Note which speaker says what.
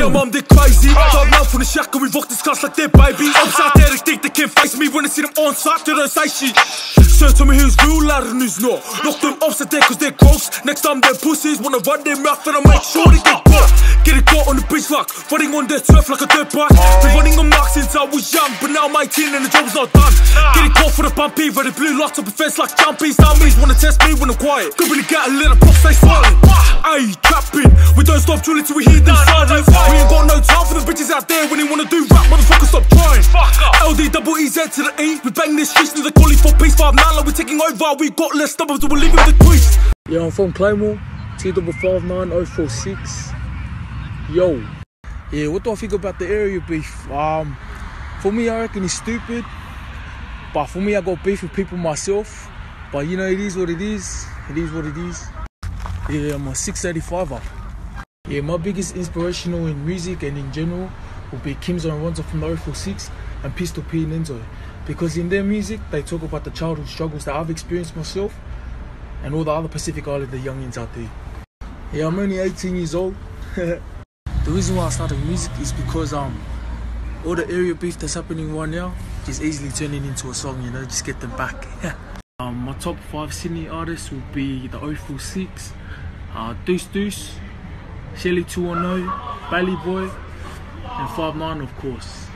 Speaker 1: your mom, they're crazy. Top love from the shack and we rock this class like they're babies. Ops out there, they think they can face me. When I see them on site, they don't say shit. So tell me who's real loud and who's not. Lock them off there cause they're gross. Next time their pussies wanna run their mouth and I make sure they get caught. Get it caught on the beach like running on their turf like a dirt bike. Been running on marks since I was young, but now I'm 18 and the job's not done. Get it caught for the bumpy, but the blue lights up a fence like jumpies. Dummies wanna test me when I'm quiet. Could really get a little pop, stay silent. Ayy, trapping, we don't stop drilling till we hear them sirens. We ain't got no time for the bitches out there when they wanna do rap, motherfucker stop trying. LD double EZ to the E, we bang this streets to the quality for peace. 5-9 like we're taking over, we got less numbers, so we're leaving the twist.
Speaker 2: Yeah, I'm from Claymore, T559 046. Yo. Yeah, what do I think about the area beef? For me, I reckon it's stupid. But for me, I got beef with people myself. But you know, it is what it is. It is what it is. Yeah, I'm a 685er. Yeah, my biggest inspirational in music and in general will be Kimzo and Ronzo from the 046 and Pistol P and Enzo. Because in their music, they talk about the childhood struggles that I've experienced myself and all the other Pacific Islander youngins out there. Yeah, I'm only 18 years old. The reason why I started music is because all the area beef that's happening right now is easily turning into a song, you know, just get them back. My top 5 Sydney artists will be the 046, Deuce Deuce, Shelly 210, Bailey Boy, and 5-9 of course.